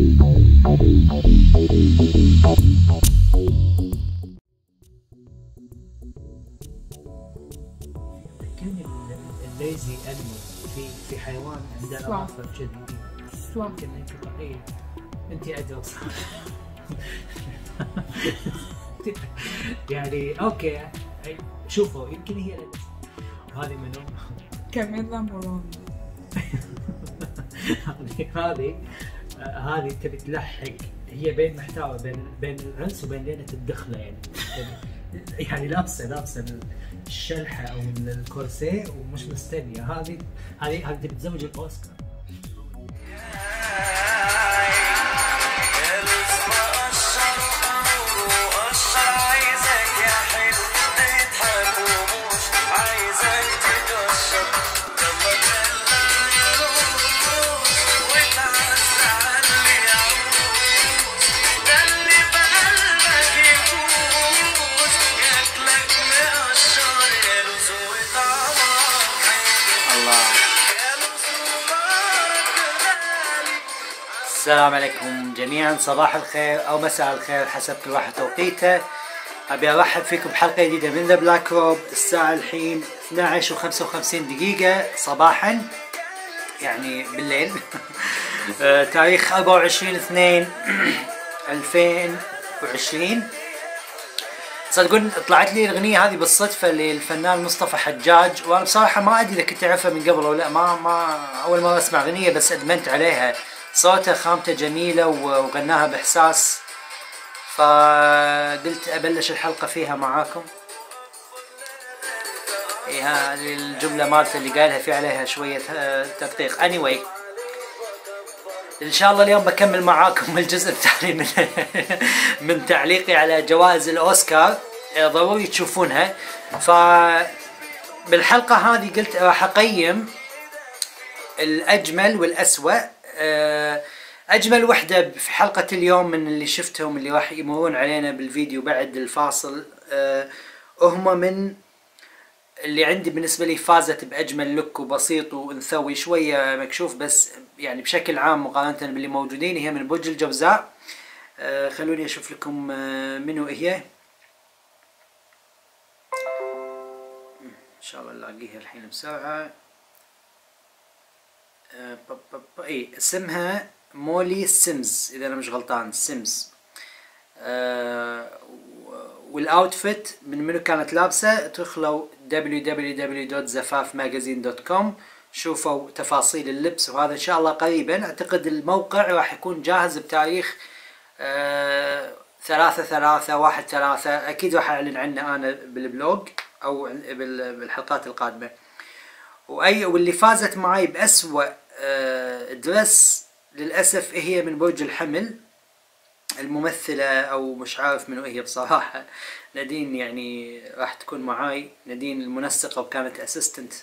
ذكرني الليزي انيمال في حيوان عنده اظافر كذي. يمكن اي انت ادرى يعني اوكي شوفوا يمكن هي هذه منو؟ كاميلا مورونو. هذه تبي تلحق، هي بين محتوى بين العنس وبين ليلة الدخلة يعني لابسه الشلحة او الكورسيه ومش مستنية. هذه تبي تزوج الاوسكار. السلام عليكم جميعا، صباح الخير او مساء الخير حسب كل واحد توقيته. ابي ارحب فيكم بحلقه جديده من ذا بلاك روب. الساعه الحين 12:55 صباحا، يعني بالليل. تاريخ 24/2/2020. تصدقون طلعت لي الاغنيه هذه بالصدفه للفنان مصطفى حجاج، وانا بصراحه ما ادري اذا كنت اعرفها من قبل او لا. ما اول مره اسمع اغنيه بس ادمنت عليها. صوته خامته جميله وغناها باحساس، فقلت ابلش الحلقه فيها معاكم. هذه الجمله مالته اللي قالها في عليها شويه تدقيق. anyway ان شاء الله اليوم بكمل معاكم الجزء الثاني من تعليقي على جوائز الاوسكار، ضروري تشوفونها. بالحلقه هذه قلت راح اقيم الاجمل والاسوأ. اجمل وحده في حلقه اليوم من اللي شفتهم اللي راح يمرون علينا بالفيديو بعد الفاصل، هم من اللي عندي بالنسبه لي فازت باجمل لوك وبسيط وانثوي شويه مكشوف، بس يعني بشكل عام مقارنه باللي موجودين هي من برج الجوزاء. خلوني اشوف لكم منو هي. ان شاء الله نلاقيها الحين بسرعه. اي اسمها مولي سيمز اذا انا مش غلطان، سيمز. والاوتفيت من منو كانت لابسه، تدخلوا www.zafafmagazine.com شوفوا تفاصيل اللبس، وهذا ان شاء الله قريبا. اعتقد الموقع راح يكون جاهز بتاريخ 3/3/1/3. اكيد راح اعلن عنه انا بالبلوج او بالحلقات القادمه. واللي فازت معي بأسوأ درس للأسف هي من برج الحمل، الممثلة أو مش عارف منو هي بصراحة، نادين. يعني راح تكون معاي نادين المنسقة، وكانت أسيستنت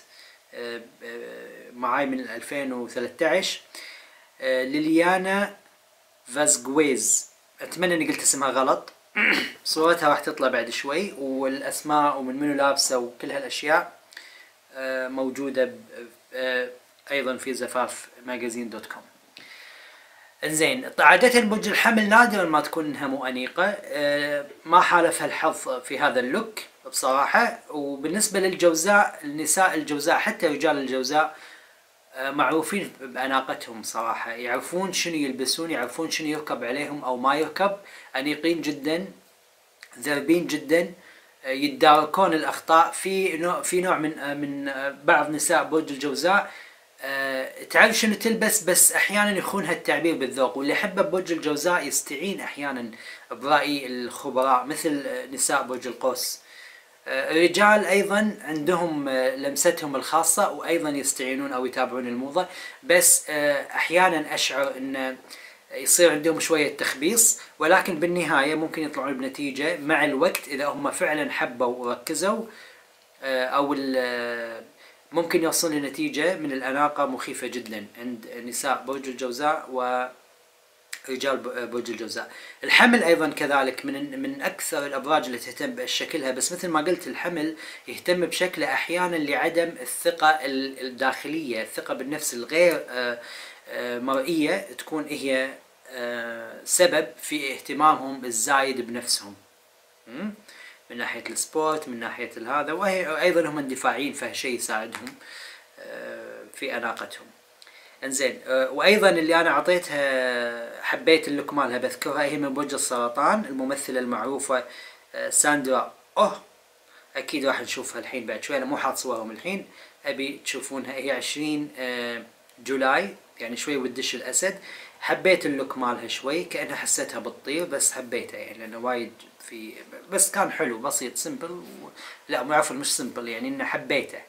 معاي من 2013. ليليانا فازغويز، أتمنى إني قلت اسمها غلط. صورتها راح تطلع بعد شوي، والأسماء ومن منو لابسة وكل هالأشياء موجودة أيضا في زفافماجازين.com. انزين، عادة برج الحمل نادرا ما تكون انها مو أنيقة، ما حالفها الحظ في هذا اللوك بصراحة. وبالنسبة للجوزاء، النساء الجوزاء حتى رجال الجوزاء معروفين بأناقتهم صراحة، يعرفون شنو يلبسون، يعرفون شنو يركب عليهم أو ما يركب، أنيقين جدا، ذربين جدا، يتداركون الأخطاء. في نوع من بعض نساء برج الجوزاء تعرف شنو تلبس، بس أحيانا يخونها التعبير بالذوق. واللي يحبه برج الجوزاء يستعين أحيانا برأي الخبراء مثل نساء برج القوس. الرجال أيضا عندهم لمستهم الخاصة، وأيضا يستعينون أو يتابعون الموضة، بس أحيانا أشعر أن يصير عندهم شوية تخبيص، ولكن بالنهاية ممكن يطلعون بنتيجة مع الوقت إذا هم فعلا حبوا وركزوا، أو ممكن يوصلون لنتيجة من الأناقة مخيفة جدا عند نساء برج الجوزاء ورجال برج الجوزاء. الحمل أيضا كذلك من أكثر الأبراج اللي تهتم بشكلها، بس مثل ما قلت الحمل يهتم بشكله أحيانا لعدم الثقة الداخلية، الثقة بالنفس الغير مرئية تكون هي سبب في اهتمامهم الزايد بنفسهم من ناحية السبورت، من ناحية هذا، وهي أيضا هم اندفاعيين، فهالشيء يساعدهم في أناقتهم. انزين، وأيضا اللي أنا أعطيتها حبيت اللوك مالها بذكرها، هي من برج السرطان، الممثلة المعروفة ساندرا أكيد راح نشوفها الحين بعد شوي، أنا مو حاط صورهم الحين، أبي تشوفونها. هي 20 جولاي، يعني شوي ودش الأسد. حبيت اللوك مالها شوي، كأنها حسيتها بتطير، بس حبيتها يعني لأنه وايد في، بس كان حلو بسيط سمبل لا مو عفوا مش سمبل، يعني إنه حبيته.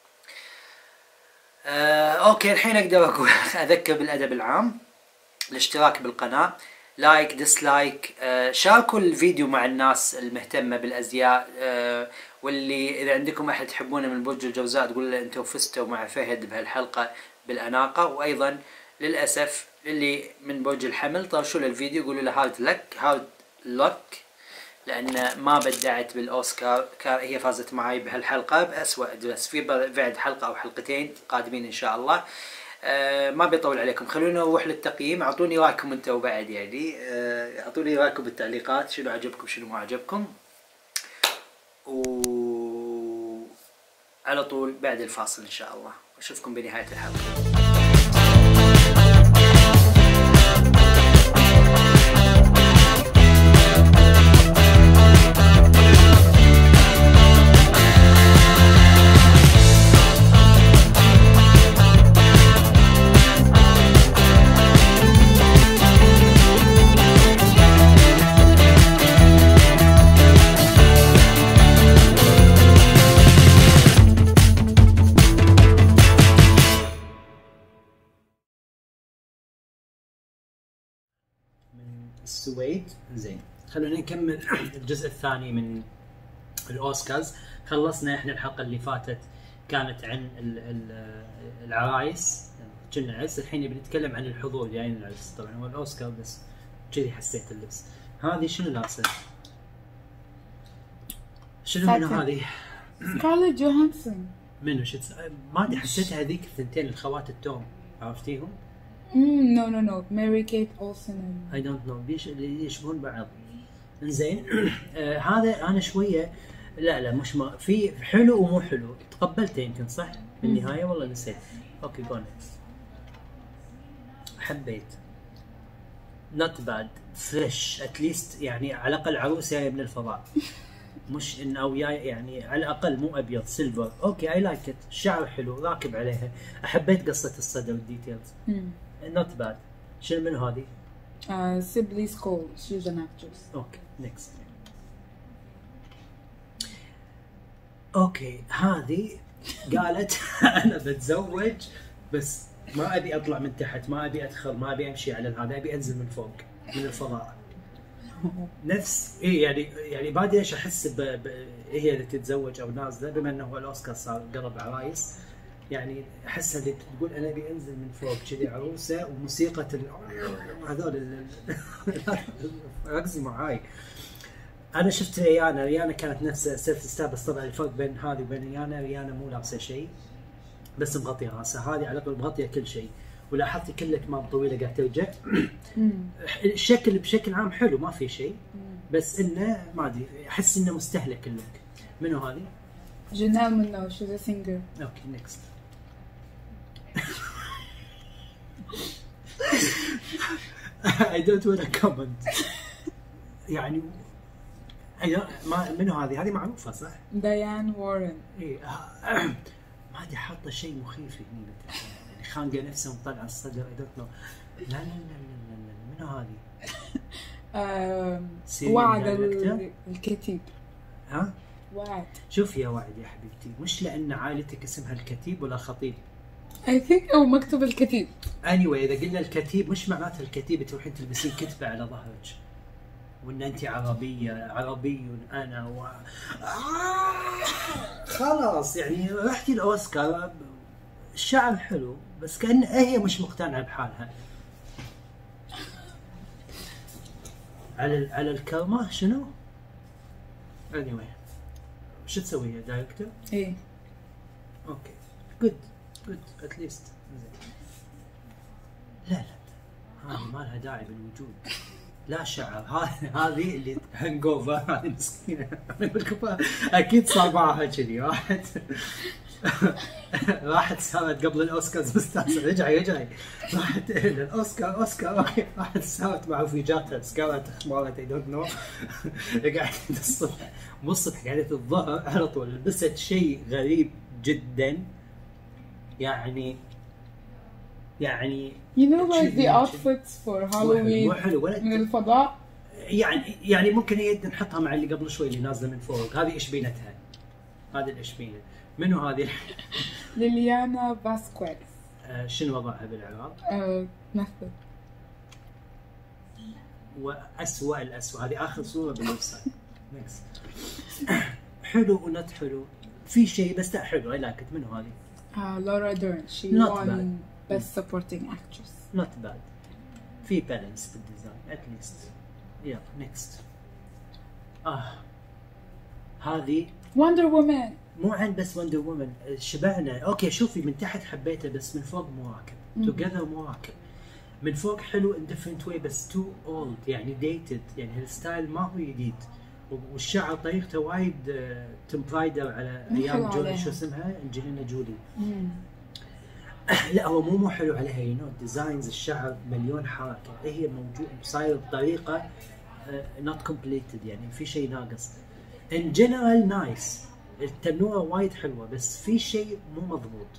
أوكي، الحين أقدر أقول أذكر بالأدب العام، الاشتراك بالقناة، لايك ديسلايك، شاركوا الفيديو مع الناس المهتمة بالأزياء، واللي إذا عندكم أحد تحبونه من برج الجوزاء تقول له أنتوا فزتوا مع فهد بهالحلقة بالأناقة. وأيضا للأسف اللي من برج الحمل طرشوا له الفيديو، قولوا له هارد لك لأن ما بدعت بالأوسكار، هي فازت معي بهالحلقة بأسوأ درس. في بعد حلقة أو حلقتين قادمين إن شاء الله. ما بيطول عليكم، خلونا نروح للتقييم. اعطوني رايكم انتوا بعد، يعني اعطوني رايكم بالتعليقات، شنو عجبكم شنو ما عجبكم، وعلى طول بعد الفاصل ان شاء الله، واشوفكم بنهاية الحلقة. السويد. زين، خلونا نكمل الجزء الثاني من الأوسكارز. خلصنا احنا الحلقة اللي فاتت كانت عن العرايس، كنا عرس، الحين بنتكلم عن الحضور جايين العرس. طبعا هو الأوسكار بس كذي حسيت اللبس. هذه شنو لابسة؟ شنو منو هذه؟ سكارلت جوهانسون. منو ما ادري، حسيتها هذيك الثنتين الخوات التوم، عرفتيهم؟ no ماري كيت أولسن. I don't know اللي يشبهون بعض. انزين هذا انا شويه لا مش ما في حلو ومو حلو، تقبلته يمكن صح بالنهايه، والله نسيت. اوكي جو نكست. حبيت not bad fresh at least، يعني على الاقل عروسه جايه من الفضاء، مش انه وياي يعني على الاقل مو ابيض سيلفر. اوكي اي لايك ات، الشعر حلو راكب عليها، حبيت قصه الصدى والديتيلز. not bad. شنو من هذه؟ Sibley Cole, she's an actress. اوكي نيكست. اوكي هذه قالت انا بتزوج بس ما ابي اطلع من تحت، ما ابي ادخل، ما ابي امشي على هذا، ابي انزل من فوق من الفضاء. نفس يعني بادي ايش احس هي اللي تتزوج او نازله، بما انه هو الاوسكار صار قرب عرايس، يعني احسها اللي تقول انا ابي انزل من فوق كذي عروسه، وموسيقى هذول ركزوا معاي. انا شفت ريانا كانت نفس سيلف ستار، بس طبعا الفرق بين هذه وبين ريانا مو لابسه شيء، بس مغطيه راسها، هذه على الاقل مغطيه كل شيء. ولاحظتي كل كمام طويله قاعده ترجع. الشكل بشكل عام حلو ما في شيء، بس انه ما ادري احس انه مستهلك اللوك. منو هذه؟ جنال منو، she's a singer. اوكي نيكست. I don't want to comment. يعني ما منو هذه معروفه صح؟ ديان وارن. ايه ما ادري حاطه شيء مخيف هني، يعني خانقه نفسها ومطلعه الصدر. I don't know. لا منو هذه؟ وعد الكتيب. ها؟ وعد. شوف يا وعد يا حبيبتي، مش لان عائلتك اسمها الكتيب ولا خطيب. I think او مكتوب الكتيب. anyway اذا قلنا الكتيب مش معناته الكتيب تروحين تلبسين كتبه على ظهرك وان انت عربي انا خلاص يعني رحتي الاوسكار. الشعر حلو بس كأن هي مش مقتنعه بحالها. على الكرمه شنو؟ anyway شو تسوي يا دايركتور؟ ايه اوكي good at least. لا هذه ما لها داعي بالوجود. لا شعر. هذه اللي هانج اوفر. هذه مسكينه. اكيد صار معها كذي. راحت ساوت قبل الاوسكارز مستانسه. رجعي راحت الاوسكار اوكي. راحت ساوت مع رفيجاتها سكارلت مالت اي دونت نو. قعدت الصبح مو الصبح قعدت الظهر على طول لبست شيء غريب جدا. يعني You know like the outfits for Halloween من الفضاء. يعني ممكن هي نحطها مع اللي قبل شوي اللي نازله من فوق. هذه ايش بينتها؟ هذه الاشبينه. منو هذه؟ ليليانا فاسكويز. شنو وضعها بالعراق؟ مثل وأسوأ الأسوأ. هذه آخر صورة بالويب سايت. حلو ونت حلو. في شيء بس لا حلو. I like it. منو هذه؟ لورا ديرن. She Not won bad. Best Supporting Actress. Not bad. في بالانس بالديزاين at least. Yeah next. هذه Wonder Woman. مو عن بس وندر وومن. شبعنا. اوكي شوفي من تحت حبيته بس من فوق مو راكب. توجذر مو راكب. من فوق حلو in different way بس too old يعني dated. يعني الستايل ما هو جديد. والشعر طريقته وايد توم برايدر على ايام جولي. شو اسمها؟ انجلينا جولي. لا هو مو حلو عليها. يو نو ديزاينز الشعر مليون حركه. هي موجود صاير بطريقه not completed يعني في شيء ناقص. in general nice. التنوره وايد حلوه بس في شيء مو مضبوط.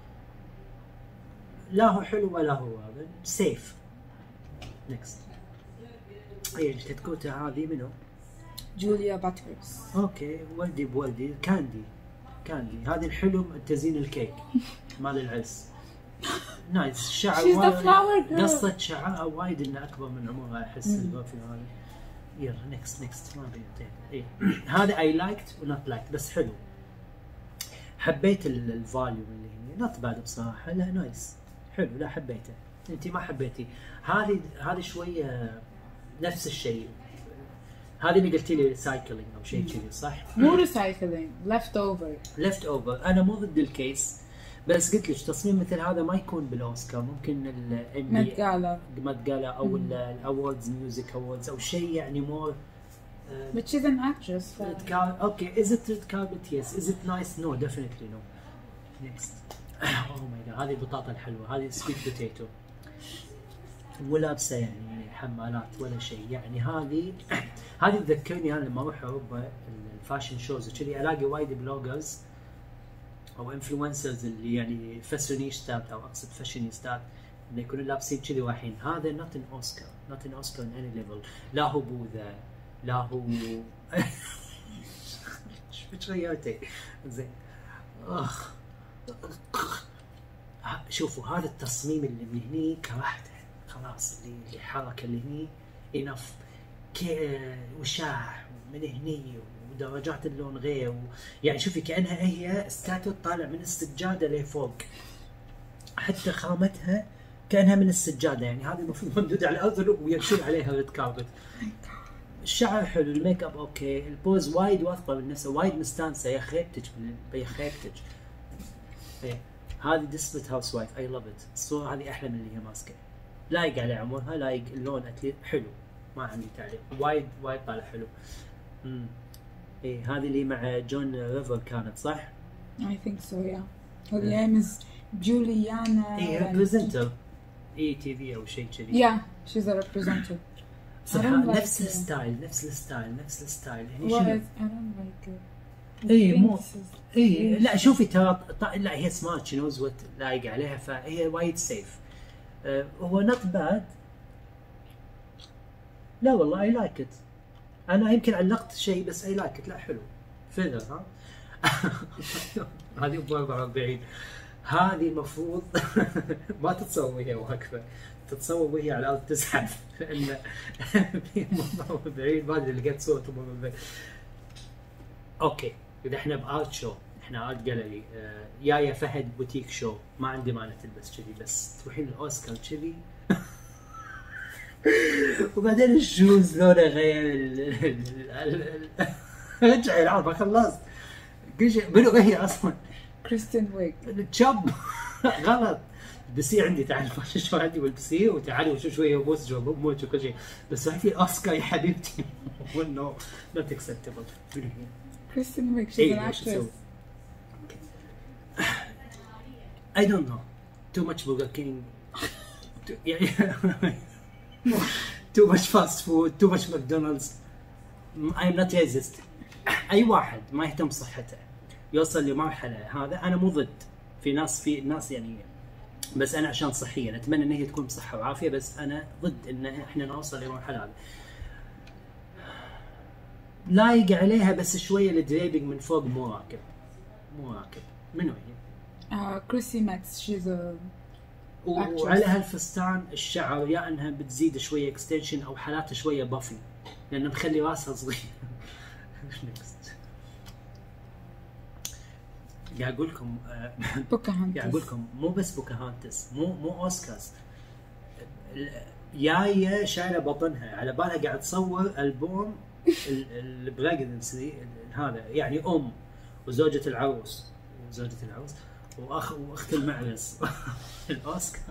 لا هو حلو ولا هو هذا. سيف. نكست. هي الكتكوته هذه منو؟ جوليا باترز. اوكي ولدي بولدي. كاندي. هذه الحلو تزيين الكيك مال العرس. نايس. شعر قصة شعرها وايد انه اكبر من عمرها. احس البرفيوم هذا. يلا نكست ما بيعطيك. هذا اي لايكت ونوت لايكت بس حلو. حبيت الفاليوم اللي هنا. نوت باد بصراحه. لا نايس حلو. لا حبيته. انت ما حبيتي. هذه شويه نفس الشيء. هذه اللي قلتي لي سايكلينج او شيء كذي صح؟ مو ريسايكلينج. ليفت اوفر. انا مو ضد الكيس بس قلت لك تصميم مثل هذا ما يكون بالاوسكار. ممكن مات جالا او الاوردز ميوزك اوردز او شيء يعني مور. But she's an actress. Okay, is it red carpet? Yes. Is it nice? No, definitely no. Next. Oh my god. هذه البطاطا الحلوة. هذه sweet potato. ولابسة يعني حمالات ولا شيء. يعني هذه تذكرني أنا لما أروح أوروبا الفاشن شوز وكذي ألاقي وايد بلوجرز أو انفلونسرز اللي يعني فاشونيستات أو أقصد فاشونيستات إنه يكونوا لابسين كذي رايحين. هذا not an Oscar in any level. لا هو بوذا لا هو ايش غيرتي زين. شوفوا هذا التصميم اللي من هني كرهته خلاص. اللي الحركه اللي هني انف وشاح من هني ودرجات اللون غير يعني شوفي كانها هي ستاتو طالع من السجاده لفوق. حتى خامتها كانها من السجاده. يعني هذه المفروض ممدوده على الارض ويمشون عليها ريد كاربت. الشعر حلو. الميك اب اوكي. البوز وايد واثقه من نفسها. وايد مستانسه. يا خيبتك يا خيبتك. هذه ديسبت هاوس وايف. اي لاف ات. الصوره هذه احلى من اللي هي ماسكه. لايق على عمرها. لايق اللون اكيد حلو. ما عندي تعليق. وايد طالع حلو. هذه اللي مع جون ريفر كانت صح؟ I think so yeah. Her name is Juliana. ريبريزنتر تي في او شيء كذي. Yeah, she's a representative. نفس الستايل. I don't like it. مو لا شوفي ترى لا هي سمارت. شي نوز وات لايق عليها فهي وايد سيف. هو نوت باد. لا والله اي لايك ات. انا يمكن علقت شيء بس اي لايك ات. لا حلو. فيذر ها. هذه ب 44. هذه المفروض ما تتصور وهي واقفه. تتصور وهي على الارض تزحف. لان في 44 ما ادري لقيت صوره 44. اوكي اذا احنا بارت شو. احنا ارت جاليري. يا فهد بوتيك شو. ما عندي مانع تلبس كذي بس تروحين الاوسكار كذي. وبعدين الشوز لونه غير. رجعي العرض خلصت. منو هي اصلا؟ كريستين ويغ. تشب. غلط. البسي عندي تعال شو عندي والبسي وتعالي وشو شويه وبوس جو موت وكل شيء بس هاي اوسكار يا حبيبتي نو نوت اكسبتبل. كريستين ويك she's an actress. I don't know. Too much Burger King. Too much fast food. Too much McDonald's. I'm not racist. أي واحد ما يهتم بصحته يوصل لمرحلة هذا أنا مو ضد. في ناس يعني بس أنا عشان صحيا أتمنى إن هي تكون بصحة وعافية بس أنا ضد إن إحنا نوصل لمرحلة هذه. لايق عليها بس شوية الدريبنج من فوق مو راكب. منو هي؟ كريسي ماكس she's a وعلى هالفستان الشعر يا انها بتزيد شويه اكستنشن او حالاتها شويه بافي لانه مخلي راسها صغير. قاعد اقول لكم بوكاهانتس. قاعد اقول لكم مو بس بوكاهانتس مو اوسكارز. جايه شايله بطنها على بالها قاعد تصور البوم البريجنسي هذا يعني وزوجة العروس واخت المعرس الاوسكار.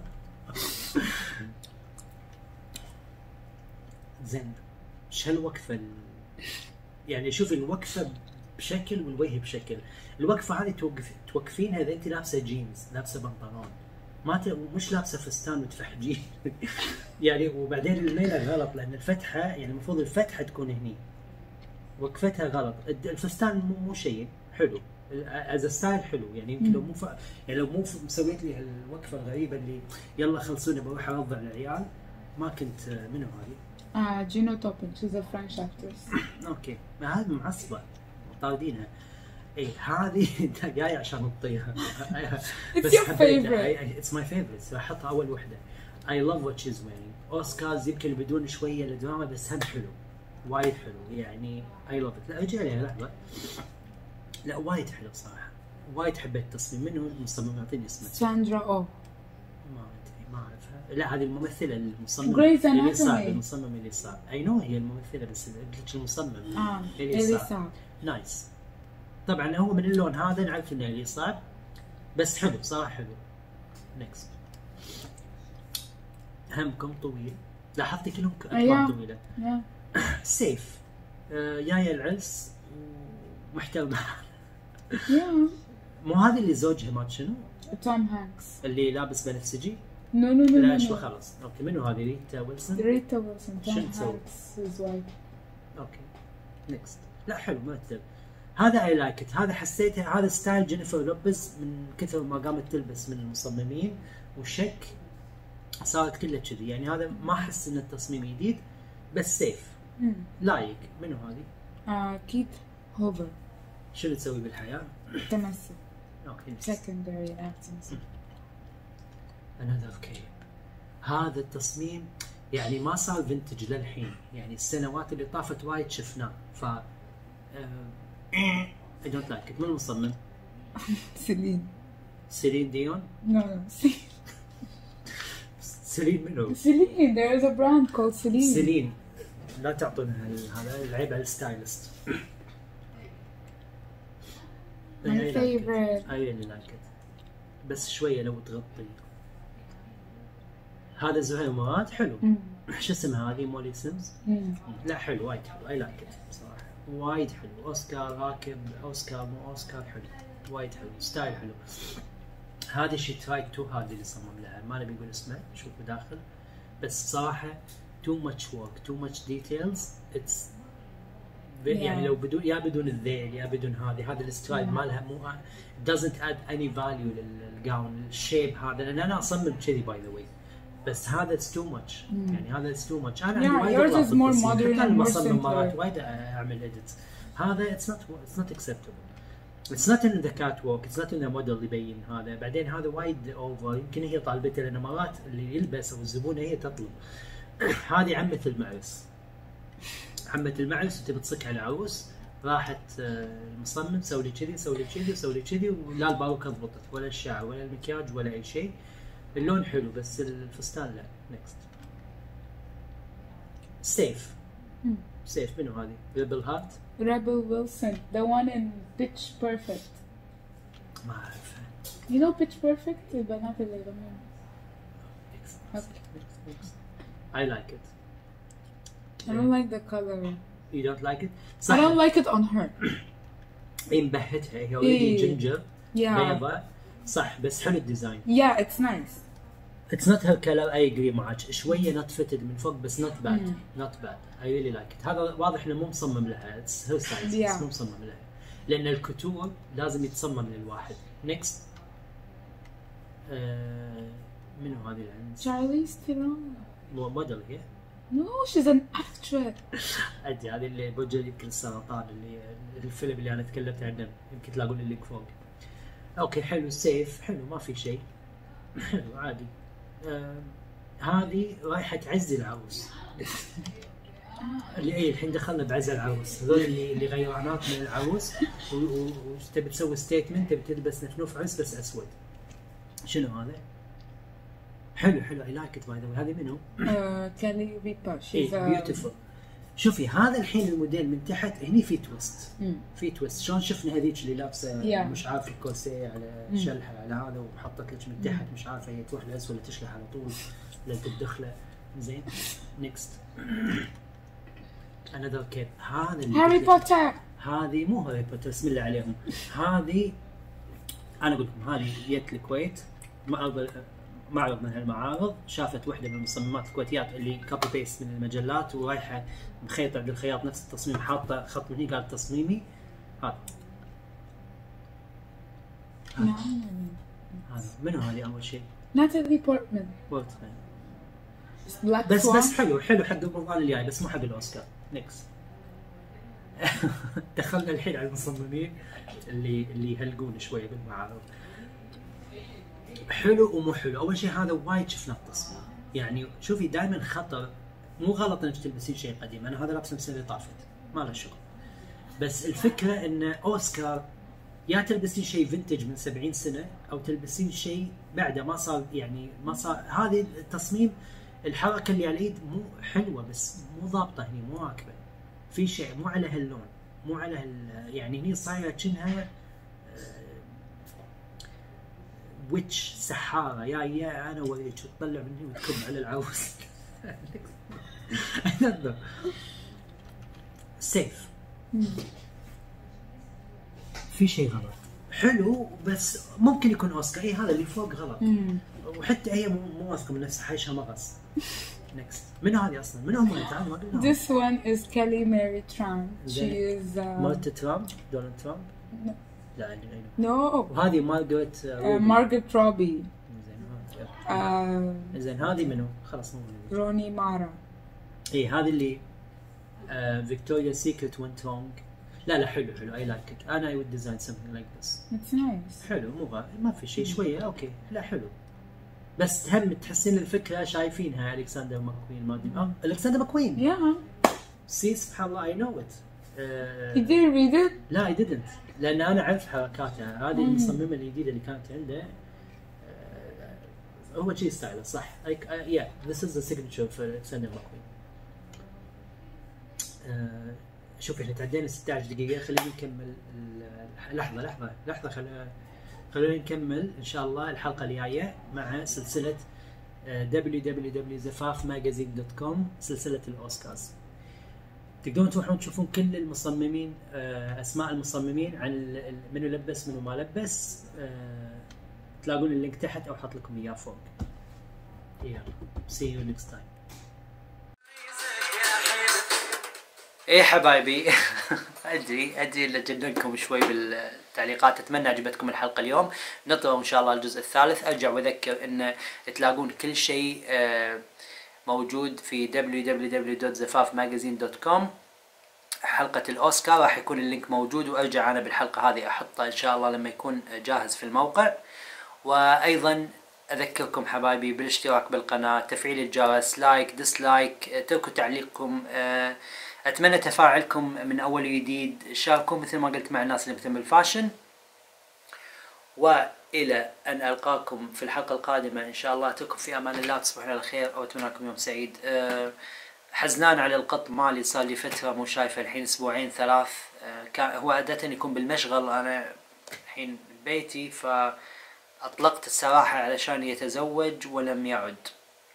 زين ايش هالوقفه يعني شوف الوقفه بشكل والوجه بشكل. الوقفه هذه توقفينها اذا انت لابسه جينز لابسه بنطلون مش لابسه فستان متفحجين يعني. وبعدين الميله غلط لان الفتحه يعني المفروض الفتحه تكون هني وقفتها غلط. الفستان مو شيء حلو از ستايل حلو يعني يمكن لو مو مسويت لي الوقفه الغريبه اللي يلا خلصوني بروح ارضع العيال ما كنت منو هذه؟ جينو توبن she's a French actress. اوكي هذه معصبه طاردينها. اي هذه جايه عشان تطيها. It's your favorite. It's my favorite. احطها اول وحده. I love what she's wearing. اوسكارز يمكن بدون شويه الدراما بس هم حلو وايد حلو يعني I love it. لا اجي عليها لحظه. لا وايد حلو صراحه وايد حبيت التصميم. منو المصمم؟ اعطيني اسمه. ساندرا ما اعرفها. لا هذه الممثله المصمم اللي صعب. المصمم اللي صعب اي نو هي الممثله بس المصمم اللي صعب. نايس. طبعا هو من اللون هذا نعرف انه اللي صعب بس حلو صراحه حلو. نكست. همكم طويل لاحظتي كلهم اكوان طويله. سيف جايه العرس محترمه. مو هذه اللي زوجها مات شنو؟ توم هانكس اللي لابس بنفسجي؟ نو لا شو خلاص اوكي. منو هذه؟ ريتا ويلسون. توم هانكس از وايد. اوكي نكست. لا حلو مرتب. هذا اي لايك ات. هذا حسيته هذا ستايل جينيفر لوبيز من كثر ما قامت تلبس من المصممين وشك صارت كلها كذي يعني. هذا ما احس ان التصميم جديد بس سيف لايك. منو هذه؟ كيت هوفر. شنو تسوي بالحياه؟ تمثل. اوكي secondary acting. another كيب. هذا التصميم يعني ما صار فينتج للحين يعني السنوات اللي طافت وايد شفناه ف I don't like it. من المصمم؟ سيلين ديون؟ No. سيلين منو؟ سيلين. there is a brand called سيلين. لا تعطون هذا العيب على الستايلست. my favorite. I really like it. بس شوية لو تغطي. هذا زهير مراد حلو. شو اسمها هذه؟ مولي سيمز؟ لا حلو وايد حلو. I like it بصراحة وايد حلو. اوسكار راكب اوسكار مو اوسكار حلو وايد حلو ستايل حلو. هذه شي ترايك تو هذه اللي صمم لها ما نبي نقول اسمه شوفوا داخل بس صراحة too much work too much details it's يعني لو بدون الذيل يا بدون هذا السترايب مالها مو doesn't add any value للجاون الشيب هذا لان انا اصمم كذي باي ذا واي بس هذا it's too much يعني هذا it's too much. انا عندي وايد yours is more modern and more اصمم مرات simpler. وايد اعمل edits. هذا it's not acceptable. It's not in the catwalk. It's not in the model اللي يبين هذا. بعدين هذا وايد over. يمكن هي طالبته لان مرات اللي يلبس او الزبونه هي تطلب. هذه عمة المعرس وتبي تصك على العروس راحت المصمم سوي لي كذي سوي لي كذي سوي لي كذي ولا الباروكه ضبطت ولا الشعر ولا المكياج ولا اي شيء. اللون حلو بس الفستان لا. نكست. سيف منو هذه؟ ريبل هارت؟ ريبل ويلسون the one in Pitch Perfect. ما اعرفها. you know Pitch Perfect البنات اللي يغنون I like it. I don't like the color. You don't like it? I don't like it on her. مبهتها هي already ginger Yeah. بيضة صح بس حلو الديزاين. Yeah, it's nice. It's not her color. I agree معك. شوية not fitted من فوق بس not bad. Not bad. I really like it. هذا واضح انه مو مصمم لها. It's her size. Yeah. بس مو مصمم لها. لأن الكتور لازم يتصمم للواحد. Next. منو هذه العين؟ Charlize Theron. موديل هي. No, she's an actress. أدي هذه اللي بوجه يمكن السرطان اللي الفيلم اللي أنا تكلمت عنه يمكن تلاقون اللينك فوق. أوكي حلو سيف حلو ما في شيء. حلو عادي. هذه رايحة تعزي العروس. اللي الحين دخلنا بعزة العروس. هذول اللي غيرانات من العروس وتبي تسوي ستيتمنت تبي تلبس نفنوف عز بس أسود. شنو هذا؟ حلو I like it by the way. هذه منو؟ Kelly Ripa. She's beautiful. شوفي هذا الحين الموديل من تحت هني في تويست. في تويست شلون شفنا هذيك اللي لابسه مش عارف الكورسيه على شلحه على هذا وحطت لك من تحت مش عارفه هي تروح لأس ولا تشلح على طول ولا تدخله زين. نيكست. another كيب. هذا هاري بوتر. هذه مو هاري بوتر بسم الله عليهم. هذه انا اقول لكم هذه جت الكويت معرض من هالمعارض شافت واحدة من المصممات الكويتيات اللي كوبي بيست من المجلات ورايحة مخيطة عند الخياط نفس التصميم حاطة خط من هنا قالت تصميمي هذا. هذا منو هذه أول شيء؟ ناتالي بورتمان. بس حلو حق رمضان الجاي بس مو حق الأوسكار. نيكس. دخلنا الحين على المصممين اللي يهلقون شوية بالمعارض. حلو ومو حلو. اول شيء هذا وايد شفناه التصميم يعني شوفي دائما خطر مو غلط انك تلبسين شيء قديم. انا هذا لابسه السنه اللي طافت ما له شغل بس الفكره ان اوسكار يا تلبسين شيء فينتج من 70 سنه او تلبسين شيء بعده ما صار يعني ما صار. هذه التصميم الحركه اللي على اليد مو حلوه بس مو ضابطه هني مو راكبه في شيء مو على هاللون مو على يعني هني صايره كأنها ويتش سحارة يا أنا وريك تطلع مني وتكب على العروس. سيف. في شيء غلط. حلو بس ممكن يكون أوسكار. إيه هذا اللي فوق غلط. وحتى هي مو واثقة من نفسها حايشة مغص. نيكست. من هذه أصلاً؟ من هم تعال ما قلنا. This one is Kelly Mary Tran. She is. مالت ترامب دونالد ترامب. لا عندي No. وهذه مارغريت مارغريت روبي. زين هذه منو؟ خلاص مو روني مارا. هذه اللي فيكتوريا سيكريت went wrong. لا حلو I like it. أنا I would design something like this. It's nice. حلو مو ما في شيء شوية أوكي لا حلو بس هم تحسين الفكرة شايفينها ألكسندر ماكوين ما أدري ألكسندر ماكوين. سبحان الله I know it. You didn't read it? لا I didn't لأن أنا أعرف حركاتها. هذه المصممة الجديدة اللي كانت عنده هو شيء ستايله صح. yeah this is the signature for ألكسندر ماكوين. شوف احنا تعدينا 16 دقيقة خلينا نكمل لحظة خلونا نكمل إن شاء الله الحلقة الجاية مع سلسلة www.zafafmagazine.com سلسلة الأوسكارز. تقدرون تروحون تشوفون كل المصممين أسماء المصممين عن منو لبس منو ما لبس. تلاقون اللينك تحت أو حط لكم إياه فوق. See you next time. ايه حبايبي ادري اللي جننكم شوي بالتعليقات. اتمنى عجبتكم الحلقه اليوم. نطلع ان شاء الله الجزء الثالث. ارجع واذكر ان تلاقون كل شيء موجود في www.zafafmagazine.com. حلقه الاوسكار راح يكون اللينك موجود وارجع انا بالحلقه هذه احطه ان شاء الله لما يكون جاهز في الموقع. وايضا اذكركم حبايبي بالاشتراك بالقناه، تفعيل الجرس، لايك ديسلايك، تركوا تعليقكم. اتمنى تفاعلكم من اول وجديد. شاركوا مثل ما قلت مع الناس اللي مهتم بالفاشن. والى ان القاكم في الحلقه القادمه ان شاء الله. اترككم في امان الله، تصبحون على خير او اتمنى لكم يوم سعيد. حزنان على القط مالي، صار لي فتره مو شايفه الحين اسبوعين ثلاث. هو عاده يكون بالمشغل، انا الحين ببيتي فاطلقت السراحه علشان يتزوج ولم يعد.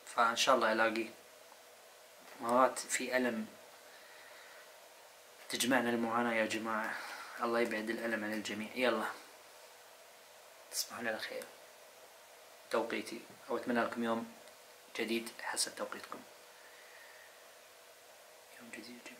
فإن شاء الله ألاقي. مرات في ألم تجمعنا المعاناة يا جماعة، الله يبعد الألم عن الجميع. يلا تصبحون على خير توقيتي، أو أتمنى لكم يوم جديد حسب توقيتكم، يوم جديد.